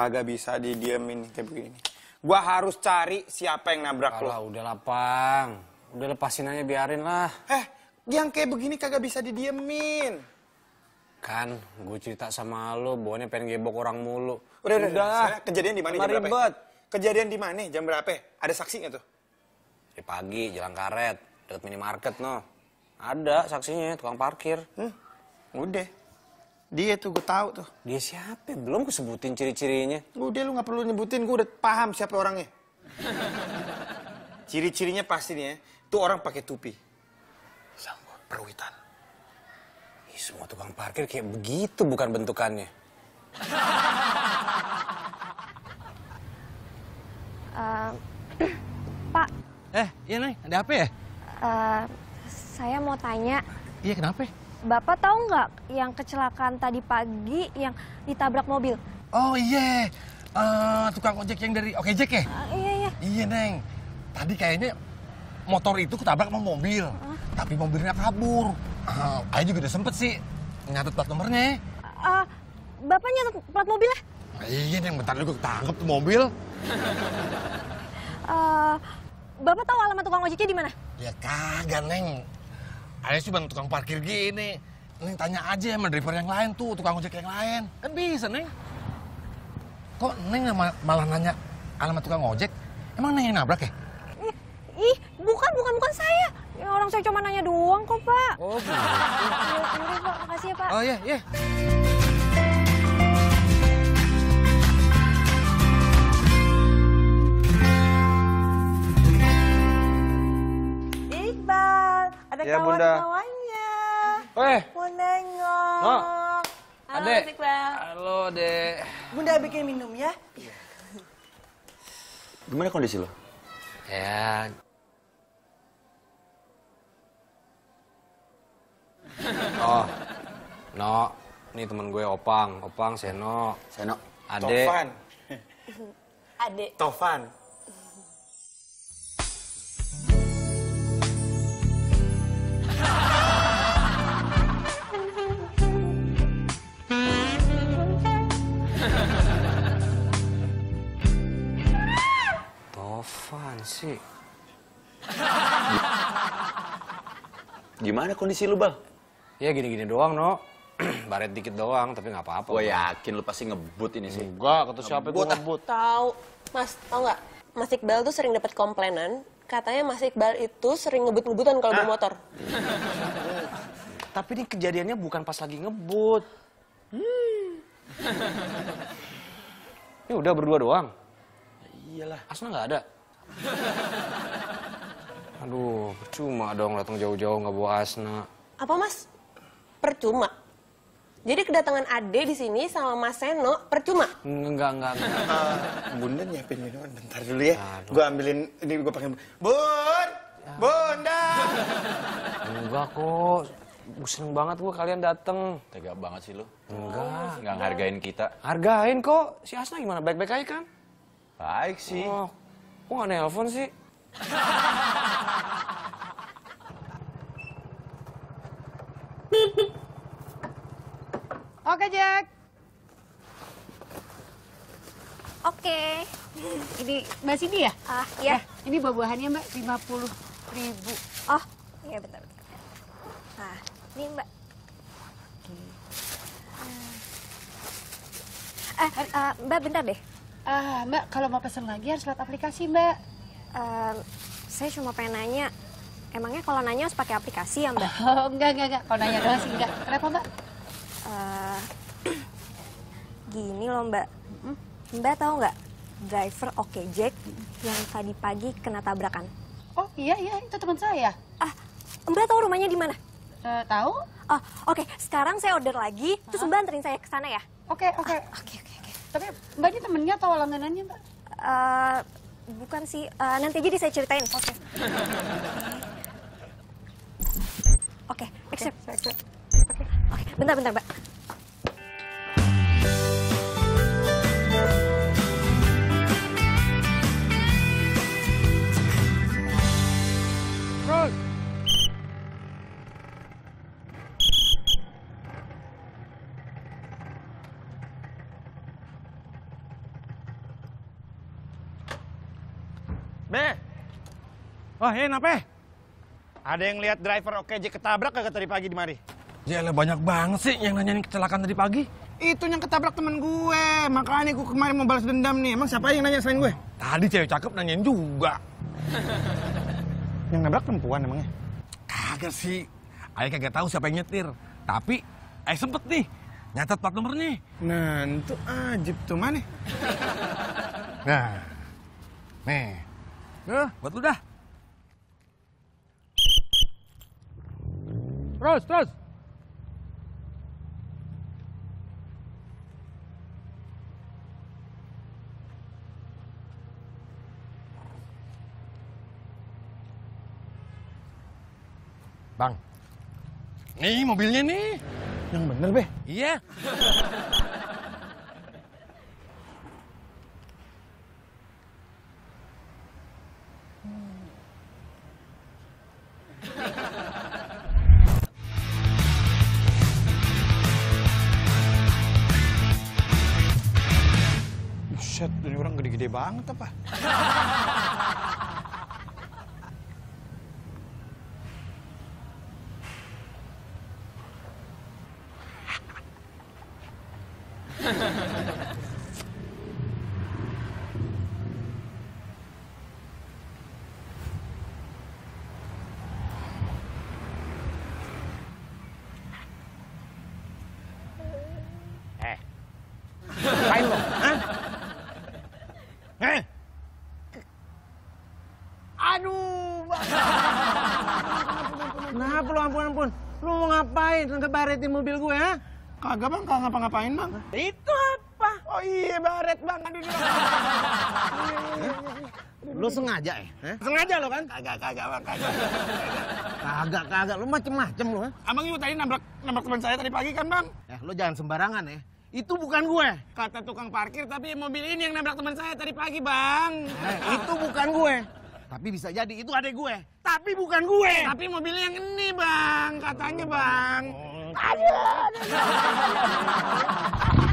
Kagak bisa didiemin kayak begini. Gua harus cari siapa yang nabrak lo. Udah lapang. Udah lepasin aja, biarin lah. Yang kayak begini kagak bisa didiemin. Kan, gue cerita sama lo, Bonnya pengen gebok orang mulu. Udah. Kejadian di mana jam berapa? Ribet. Kejadian di mana jam berapa? Ada saksi nggak tuh? Di pagi, jalan karet, deket minimarket no. Ada saksinya, tukang parkir. Udah. Dia tuh gue tahu tuh. Dia siapa? Belum kesebutin ciri-cirinya. Udah lu nggak perlu nyebutin, gue udah paham siapa orangnya. Ciri-cirinya pasti nih ya, tuh orang pakai tupi. Sama peruitan. Ih, semua tukang parkir kayak begitu bukan bentukannya. Pak. Iya Neng, ada apa ya? Saya mau tanya. Iya kenapa? Bapak tahu nggak yang kecelakaan tadi pagi yang ditabrak mobil? Oh iya, tukang ojek yang dari Oke Jack ya? Iya. Iya Neng, tadi kayaknya motor itu ketabrak sama mobil, tapi mobilnya kabur. Ayo juga udah sempet sih nyatet plat nomornya. Bapak nyatet plat mobilnya? Iya Neng, bentar dulu gue ketangkep tuh mobil. Bapak tahu alamat tukang ojeknya di mana? Ya kagak Neng, ada cuma tukang parkir gini. Neng tanya aja sama driver yang lain tuh, tukang ojek yang lain. Kan bisa Neng. Kok Neng malah nanya alamat tukang ojek? Emang Neng yang nabrak ya? Ih, bukan saya. Ya, orang saya cuma nanya doang kok, Pak. Oh, gitu. Yaudah, Pak. Makasih ya, Pak. Oh iya. Iqbal, ada Ya, Bunda. kawan-kawannya. Mau nengok. No. Halo, Adek. Iqbal. Halo, Dek. Bunda bikin minum ya. Gimana kondisi lo? Ya. Oh, No. Ini temen gue Opang, Seno. Ade. Tovan. Adek. Tovan. Tovan sih. Gimana kondisi lu, Bal? Ya gini-gini doang, No. Baret dikit doang, tapi nggak apa-apa. Gue yakin lu pasti ngebut ini sih. Enggak, kata siapa itu ngebut. Tahu, Mas, tahu nggak? Mas Iqbal tuh sering dapat komplainan, katanya Mas Iqbal itu sering ngebut-ngebutan kalau bawa motor. Tapi ini kejadiannya bukan pas lagi ngebut. Ini udah berdua doang. Iyalah. Asna nggak ada. Aduh, percuma dong datang jauh-jauh nggak bawa Asna. Apa, Mas? Percuma. Jadi kedatangan Ade di sini sama Mas Seno percuma. Enggak. Bunda nyiapin minuman bentar dulu ya. Gue ambilin, ini gue pakai. Bunda. Enggak kok. Seneng banget gue kalian dateng. Tega banget sih lu. Enggak. Nggak ngehargain kita. Hargain kok. Si Asna gimana? Baik-baik aja kan? Baik sih. Oh, kok nggak nelpon sih? Oke, Jack. Oke. Ini Mbak Cindy ya? Iya. Ini buah-buahannya, Mbak, 50.000. Oh, iya bentar. Nah, ini Mbak. Mbak bentar deh. Mbak, kalau mau pesen lagi harus lewat aplikasi, Mbak. Saya cuma pengen nanya, emangnya kalau nanya harus pakai aplikasi ya, Mbak? Oh, enggak. Kalau nanya doang sih enggak. Kenapa, Mbak? Gini loh, Mbak. Mbak tahu nggak driver Oke Jack yang tadi pagi kena tabrakan? Oh, iya, itu teman saya. Mbak tahu rumahnya di mana? Tahu? Oh, oke. Sekarang saya order lagi, terus Mbak anterin saya ke sana ya? Oke. Tapi Mbak ini temennya atau langganannya, Mbak? Bukan sih. Nanti aja saya ceritain. Oke, accept. Oke, bentar, Mbak. Oh, kenapa? Ada yang lihat driver OKJ ketabrak kagak tadi pagi di mari? Yalah banyak banget sih yang nanyain kecelakaan tadi pagi. Itu yang ketabrak temen gue, makanya gue kemarin mau balas dendam nih. Emang siapa yang nanya selain gue? Tadi cewek cakep nanyain juga. Yang nabrak perempuan emangnya? Kagak sih. Ayah kagak tahu siapa yang nyetir. Tapi ayah sempet nih nyatet plat nomornya. Nah, itu ajib tuh mana? Nah, nih, buat lu dah. Terus. Bang, nih mobilnya nih. Yang bener, Be. Iya. Buset, ini orang gede-gede banget apa? Ngapain lo? Hah? Aduh, Bang. Kenapa lo ampun? Lo mau ngapain? Ngebaretin mobil gue, ha? Kagak, Bang. Kagak ngapa-ngapain, Bang. Itu apa? Oh iya, baret, Bang. Aduh. Lu sengaja ya? Sengaja lo kan? Kagak, Bang. Kagak. Lu macem-macem lu, ha? Abang itu tadi nabrak teman saya tadi pagi kan, Bang? Ya, lu jangan sembarangan ya. Itu bukan gue. Kata tukang parkir, tapi mobil ini yang nabrak teman saya tadi pagi, Bang. Itu bukan gue. Tapi bisa jadi itu adek gue. Tapi bukan gue. Tapi mobilnya yang ini, Bang. Katanya, Bang. Aduh.